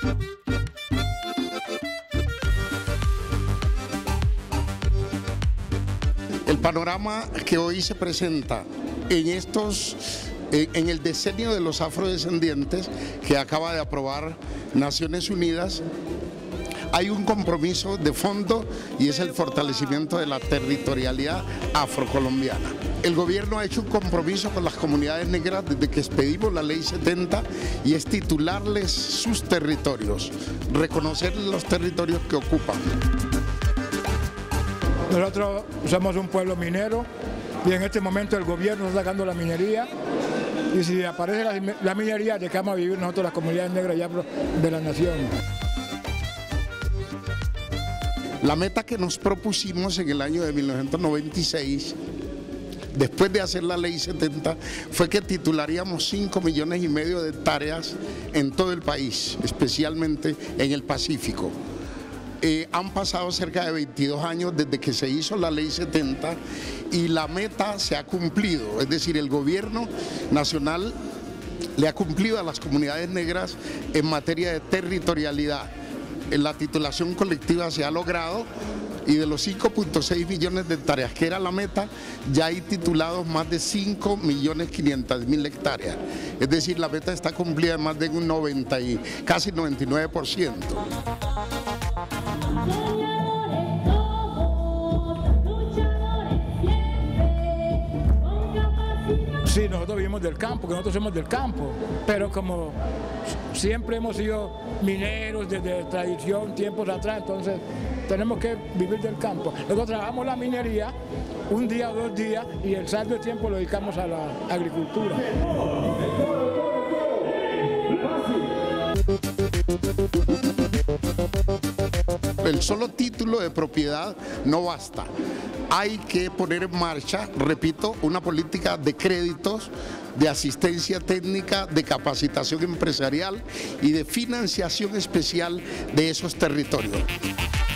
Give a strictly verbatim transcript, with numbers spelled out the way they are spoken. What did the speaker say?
El panorama que hoy se presenta en estos, en el decenio de los afrodescendientes que acaba de aprobar Naciones Unidas, hay un compromiso de fondo y es el fortalecimiento de la territorialidad afrocolombiana. El gobierno ha hecho un compromiso con las comunidades negras desde que expedimos la ley setenta y es titularles sus territorios, reconocer los territorios que ocupan. Nosotros somos un pueblo minero y en este momento el gobierno está sacando la minería y si aparece la, la minería, ¿de qué vamos a vivir nosotros las comunidades negras ya de la nación? La meta que nos propusimos en el año de mil novecientos noventa y seis, después de hacer la ley setenta, fue que titularíamos cinco millones y medio de hectáreas en todo el país, especialmente en el Pacífico. Eh, han pasado cerca de veintidós años desde que se hizo la ley setenta y la meta se ha cumplido, es decir, el gobierno nacional le ha cumplido a las comunidades negras en materia de territorialidad. En la titulación colectiva se ha logrado y de los cinco punto seis millones de hectáreas que era la meta, ya hay titulados más de cinco millones quinientas mil hectáreas. Es decir, la meta está cumplida en más de un noventa y casi noventa y nueve por ciento. Sí, nosotros vivimos del campo, que nosotros somos del campo, pero como siempre hemos sido mineros desde tradición, tiempos atrás, entonces tenemos que vivir del campo. Nosotros trabajamos la minería un día o dos días y el saldo de tiempo lo dedicamos a la agricultura. El solo título de propiedad no basta. Hay que poner en marcha, repito, una política de créditos, de asistencia técnica, de capacitación empresarial y de financiación especial de esos territorios.